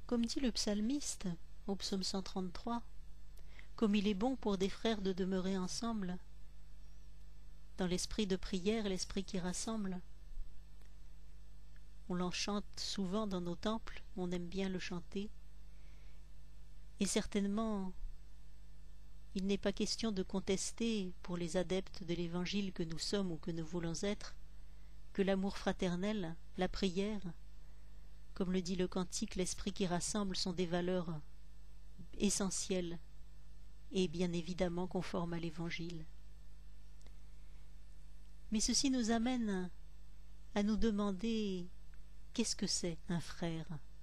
Comme dit le psalmiste au psaume 133, comme il est bon pour des frères de demeurer ensemble, dans l'esprit de prière et l'esprit qui rassemble. On l'en chante souvent dans nos temples, on aime bien le chanter. Et certainement, il n'est pas question de contester, pour les adeptes de l'Évangile que nous sommes ou que nous voulons être, que l'amour fraternel, la prière, comme le dit le cantique, l'esprit qui rassemble sont des valeurs essentielles et bien évidemment conformes à l'Évangile. Mais ceci nous amène à nous demander qu'est-ce que c'est un frère ?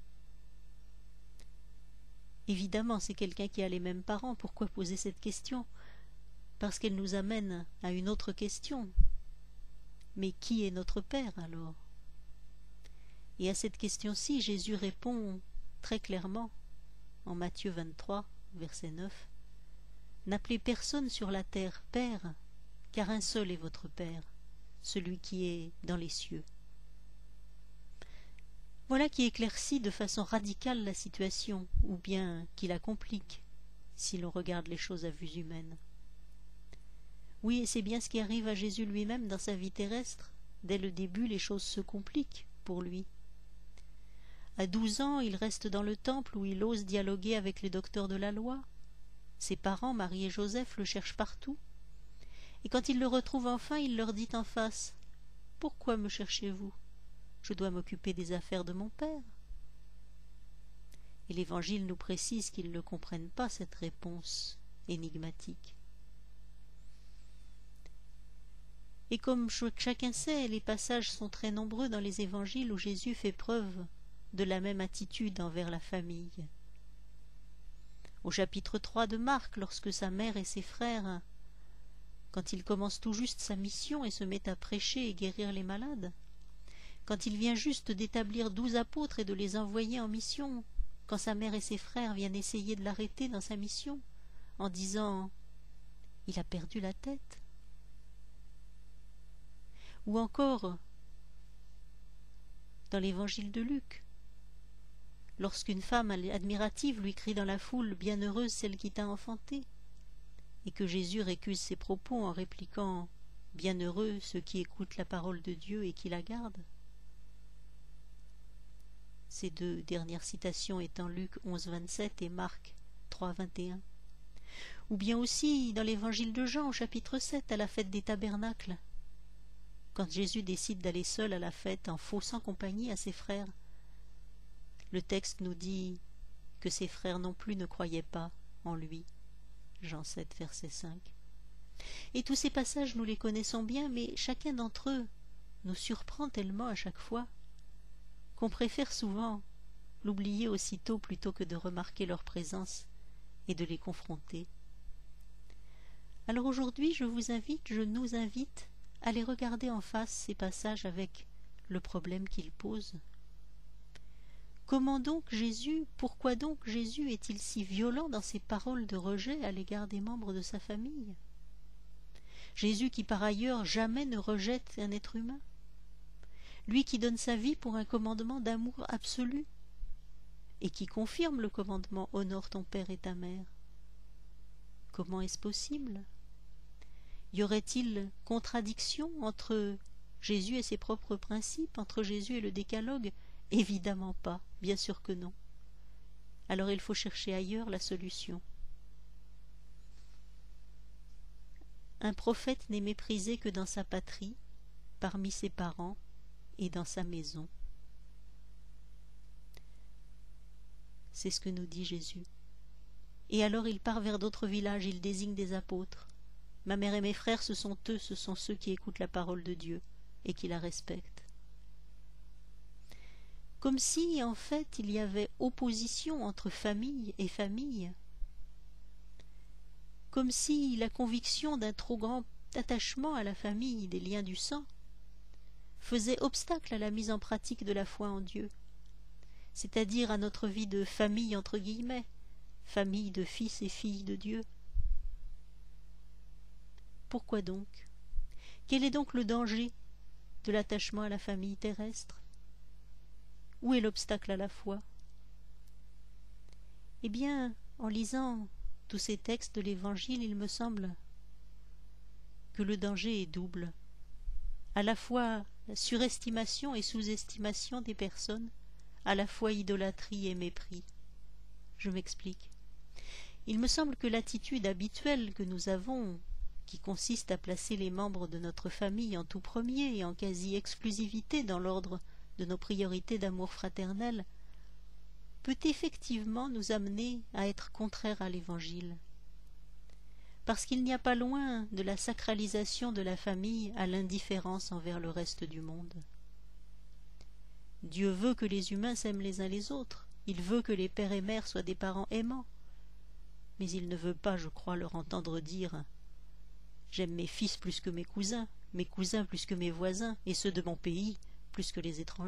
Évidemment, c'est quelqu'un qui a les mêmes parents. Pourquoi poser cette question ? Parce qu'elle nous amène à une autre question. Mais qui est notre Père alors ? Et à cette question-ci, Jésus répond très clairement en Matthieu 23, verset 9. « N'appelez personne sur la terre Père, car un seul est votre Père, celui qui est dans les cieux. » Voilà qui éclaircit de façon radicale la situation, ou bien qui la complique, si l'on regarde les choses à vue humaine. Oui, et c'est bien ce qui arrive à Jésus lui-même dans sa vie terrestre. Dès le début, les choses se compliquent pour lui. À 12 ans, il reste dans le temple où il ose dialoguer avec les docteurs de la loi. Ses parents, Marie et Joseph, le cherchent partout. Et quand il le retrouve enfin, il leur dit en face : « Pourquoi me cherchez-vous ? Je dois m'occuper des affaires de mon Père. » Et l'Évangile nous précise qu'ils ne comprennent pas cette réponse énigmatique. Et comme chacun sait, les passages sont très nombreux dans les Évangiles où Jésus fait preuve de la même attitude envers la famille. Au chapitre 3 de Marc, lorsque sa mère et ses frères, quand il commence tout juste sa mission et se met à prêcher et guérir les malades, quand il vient juste d'établir 12 apôtres et de les envoyer en mission, quand sa mère et ses frères viennent essayer de l'arrêter dans sa mission, en disant « Il a perdu la tête ». Ou encore, dans l'évangile de Luc, lorsqu'une femme admirative lui crie dans la foule « Bienheureuse celle qui t'a enfanté », et que Jésus récuse ses propos en répliquant « Bienheureux ceux qui écoutent la parole de Dieu et qui la gardent ». Ces deux dernières citations étant Luc 11, 27 et Marc 3, 21. Ou bien aussi dans l'évangile de Jean au chapitre 7 à la fête des tabernacles, quand Jésus décide d'aller seul à la fête en faussant compagnie à ses frères. Le texte nous dit que ses frères non plus ne croyaient pas en lui. Jean 7, verset 5. Et tous ces passages, nous les connaissons bien, mais chacun d'entre eux nous surprend tellement à chaque fois qu'on préfère souvent l'oublier aussitôt plutôt que de remarquer leur présence et de les confronter. Alors aujourd'hui, je nous invite à les regarder en face, ces passages, avec le problème qu'ils posent. Pourquoi donc Jésus est-il si violent dans ses paroles de rejet à l'égard des membres de sa famille ? Jésus qui par ailleurs jamais ne rejette un être humain, lui qui donne sa vie pour un commandement d'amour absolu et qui confirme le commandement « Honore ton père et ta mère ». Comment est-ce possible ? Y aurait-il contradiction entre Jésus et ses propres principes, entre Jésus et le décalogue ? Évidemment pas, bien sûr que non. Alors il faut chercher ailleurs la solution. Un prophète n'est méprisé que dans sa patrie, parmi ses parents et dans sa maison. C'est ce que nous dit Jésus. Et alors il part vers d'autres villages, il désigne des apôtres. Ma mère et mes frères, ce sont eux, ce sont ceux qui écoutent la parole de Dieu et qui la respectent. Comme si, en fait, il y avait opposition entre famille et famille. Comme si la conviction d'un trop grand attachement à la famille, des liens du sang, faisait obstacle à la mise en pratique de la foi en Dieu, c'est-à-dire à notre vie de famille entre guillemets, famille de fils et filles de Dieu. Pourquoi donc ? Quel est donc le danger de l'attachement à la famille terrestre ? Où est l'obstacle à la foi ? Eh bien, en lisant tous ces textes de l'Évangile, il me semble que le danger est double. À la fois la surestimation et sous-estimation des personnes, à la fois idolâtrie et mépris. Je m'explique. Il me semble que l'attitude habituelle que nous avons, qui consiste à placer les membres de notre famille en tout premier et en quasi-exclusivité dans l'ordre de nos priorités d'amour fraternel, peut effectivement nous amener à être contraires à l'Évangile. Parce qu'il n'y a pas loin de la sacralisation de la famille à l'indifférence envers le reste du monde. Dieu veut que les humains s'aiment les uns les autres, il veut que les pères et mères soient des parents aimants, mais il ne veut pas, je crois, leur entendre dire « J'aime mes fils plus que mes cousins plus que mes voisins, et ceux de mon pays plus que les étrangers. »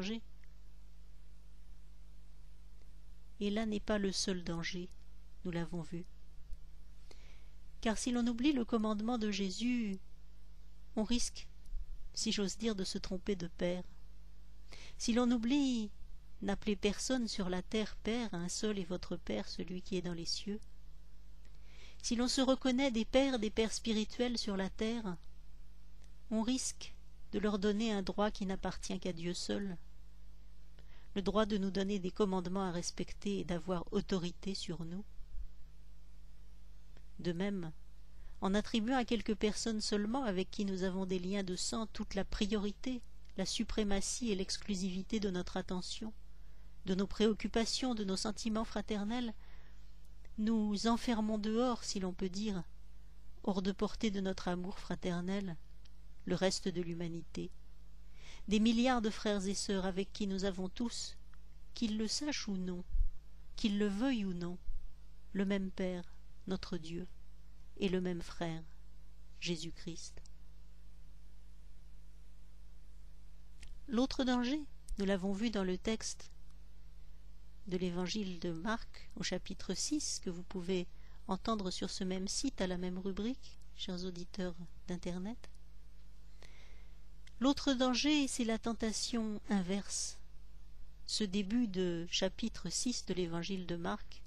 Et là n'est pas le seul danger, nous l'avons vu. Car si l'on oublie le commandement de Jésus, on risque, si j'ose dire, de se tromper de père. Si l'on oublie « N'appelez personne sur la terre père, un seul est votre Père, celui qui est dans les cieux », si l'on se reconnaît des pères spirituels sur la terre, on risque de leur donner un droit qui n'appartient qu'à Dieu seul, le droit de nous donner des commandements à respecter et d'avoir autorité sur nous. De même, en attribuant à quelques personnes seulement avec qui nous avons des liens de sang toute la priorité, la suprématie et l'exclusivité de notre attention, de nos préoccupations, de nos sentiments fraternels, nous enfermons dehors, si l'on peut dire, hors de portée de notre amour fraternel, le reste de l'humanité. Des milliards de frères et sœurs avec qui nous avons tous, qu'ils le sachent ou non, qu'ils le veuillent ou non, le même Père, notre Dieu, et le même Frère, Jésus-Christ. L'autre danger, nous l'avons vu dans le texte de l'évangile de Marc au chapitre 6, que vous pouvez entendre sur ce même site à la même rubrique, chers auditeurs d'Internet. L'autre danger, c'est la tentation inverse. Ce début de chapitre 6 de l'évangile de Marc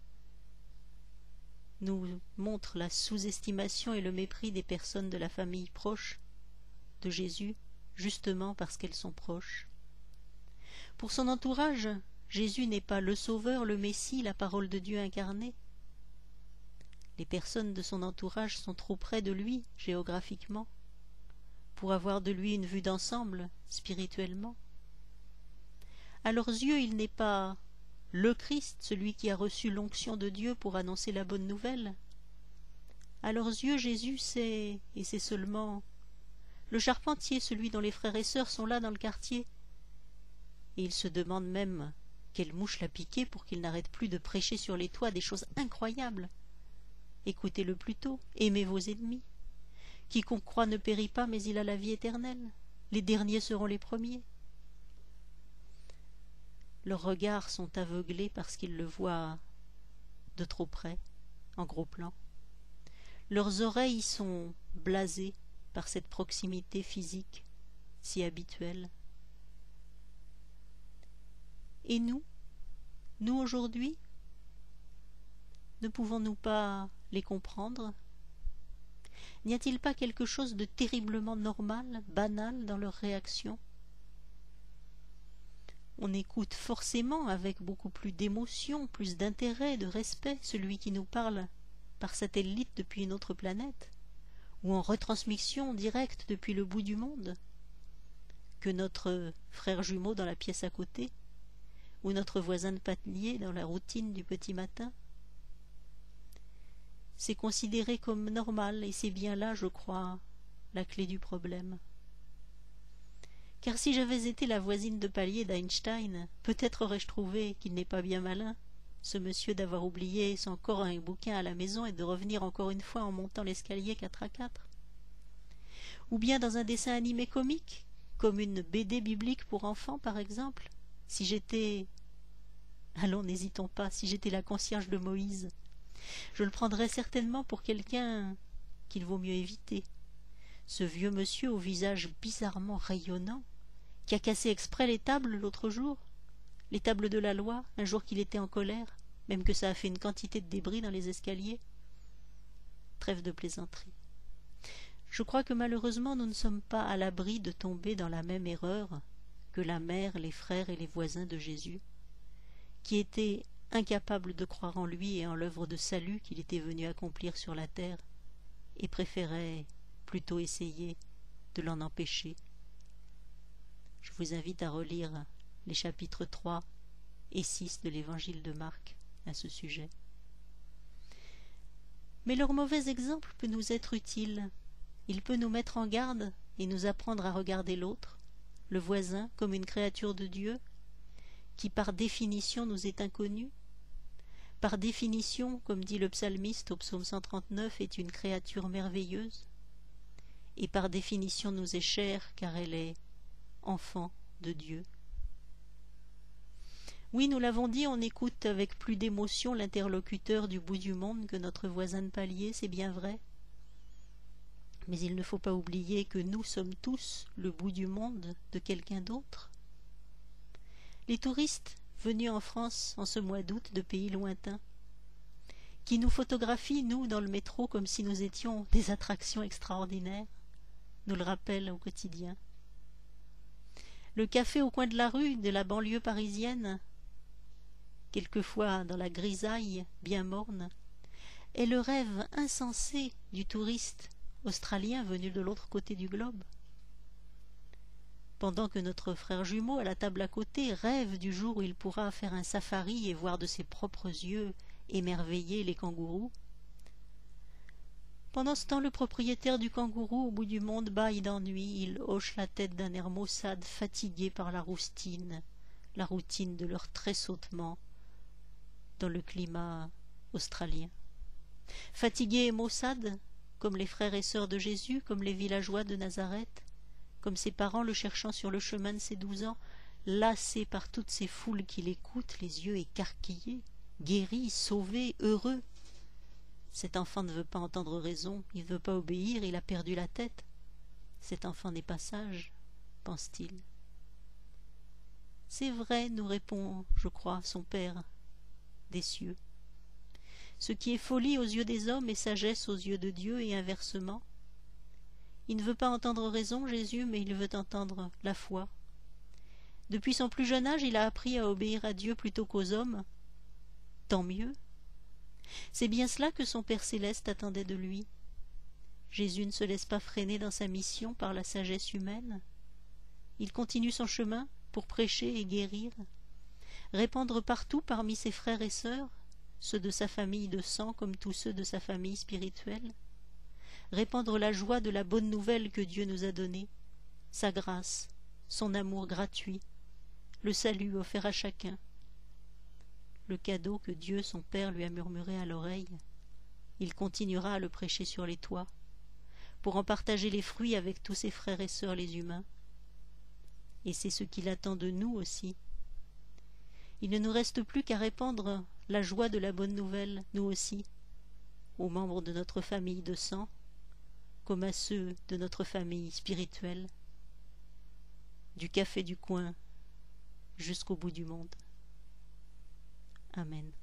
nous montre la sous-estimation et le mépris des personnes de la famille proche de Jésus, justement parce qu'elles sont proches. Pour son entourage, Jésus n'est pas le Sauveur, le Messie, la parole de Dieu incarnée. Les personnes de son entourage sont trop près de lui, géographiquement, pour avoir de lui une vue d'ensemble, spirituellement. À leurs yeux, il n'est pas le Christ, celui qui a reçu l'onction de Dieu pour annoncer la bonne nouvelle. À leurs yeux, Jésus, c'est, et c'est seulement, le charpentier, celui dont les frères et sœurs sont là dans le quartier. Et ils se demandent même quelle mouche l'a piqué pour qu'il n'arrête plus de prêcher sur les toits des choses incroyables. Écoutez-le plutôt, aimez vos ennemis. Quiconque croit ne périt pas, mais il a la vie éternelle. Les derniers seront les premiers. Leurs regards sont aveuglés parce qu'ils le voient de trop près, en gros plan. Leurs oreilles sont blasées par cette proximité physique si habituelle. Et nous aujourd'hui, ne pouvons-nous pas les comprendre? N'y a-t-il pas quelque chose de terriblement normal, banal dans leur réaction? On écoute forcément avec beaucoup plus d'émotion, plus d'intérêt, de respect celui qui nous parle par satellite depuis une autre planète, ou en retransmission directe depuis le bout du monde, que notre frère jumeau dans la pièce à côté, ou notre voisin de palier dans la routine du petit matin. C'est considéré comme normal, et c'est bien là, je crois, la clé du problème. Car si j'avais été la voisine de palier d'Einstein, peut-être aurais-je trouvé qu'il n'est pas bien malin, ce monsieur, d'avoir oublié encore un bouquin à la maison et de revenir encore une fois en montant l'escalier 4 à 4. Ou bien dans un dessin animé comique, comme une BD biblique pour enfants par exemple, si j'étais... Allons, n'hésitons pas, si j'étais la concierge de Moïse, je le prendrais certainement pour quelqu'un qu'il vaut mieux éviter. Ce vieux monsieur au visage bizarrement rayonnant, qui a cassé exprès les tables l'autre jour, les tables de la loi, un jour qu'il était en colère, même que ça a fait une quantité de débris dans les escaliers. Trêve de plaisanterie. Je crois que malheureusement nous ne sommes pas à l'abri de tomber dans la même erreur que la mère, les frères et les voisins de Jésus, qui étaient incapables de croire en lui et en l'œuvre de salut qu'il était venu accomplir sur la terre, et préféraient plutôt essayer de l'en empêcher. Je vous invite à relire les chapitres 3 et 6 de l'évangile de Marc à ce sujet. Mais leur mauvais exemple peut nous être utile. Il peut nous mettre en garde et nous apprendre à regarder l'autre, le voisin, comme une créature de Dieu, qui par définition nous est inconnue. Par définition, comme dit le psalmiste au psaume 139, est une créature merveilleuse, et par définition nous est chère car elle est enfant de Dieu. Oui, nous l'avons dit, on écoute avec plus d'émotion l'interlocuteur du bout du monde que notre voisin de palier, c'est bien vrai. Mais il ne faut pas oublier que nous sommes tous le bout du monde de quelqu'un d'autre. Les touristes venus en France en ce mois d'août de pays lointains, qui nous photographient, nous, dans le métro, comme si nous étions des attractions extraordinaires, nous le rappellent au quotidien. Le café au coin de la rue de la banlieue parisienne, quelquefois dans la grisaille bien morne, est le rêve insensé du touriste australien venu de l'autre côté du globe. Pendant que notre frère jumeau à la table à côté rêve du jour où il pourra faire un safari et voir de ses propres yeux émerveiller les kangourous, pendant ce temps le propriétaire du kangourou au bout du monde bâille d'ennui, il hoche la tête d'un air maussade, fatigué par la routine de leur tressautement dans le climat australien. Fatigué et maussade, comme les frères et sœurs de Jésus, comme les villageois de Nazareth, comme ses parents le cherchant sur le chemin de ses 12 ans, lassé par toutes ces foules qui l'écoutent, les yeux écarquillés, guéri, sauvé, heureux. Cet enfant ne veut pas entendre raison, il ne veut pas obéir, il a perdu la tête. Cet enfant n'est pas sage, pense-t-il. C'est vrai, nous répond, je crois, son père des cieux. Ce qui est folie aux yeux des hommes est sagesse aux yeux de Dieu et inversement. Il ne veut pas entendre raison, Jésus, mais il veut entendre la foi. Depuis son plus jeune âge, il a appris à obéir à Dieu plutôt qu'aux hommes. Tant mieux. C'est bien cela que son Père céleste attendait de lui. Jésus ne se laisse pas freiner dans sa mission par la sagesse humaine. Il continue son chemin pour prêcher et guérir, répandre partout parmi ses frères et sœurs, ceux de sa famille de sang comme tous ceux de sa famille spirituelle, répandre la joie de la bonne nouvelle que Dieu nous a donnée, sa grâce, son amour gratuit, le salut offert à chacun, le cadeau que Dieu, son Père, lui a murmuré à l'oreille. Il continuera à le prêcher sur les toits, pour en partager les fruits avec tous ses frères et sœurs les humains. Et c'est ce qu'il attend de nous aussi. Il ne nous reste plus qu'à répandre la joie de la bonne nouvelle, nous aussi, aux membres de notre famille de sang, comme à ceux de notre famille spirituelle, du café du coin jusqu'au bout du monde. Amen.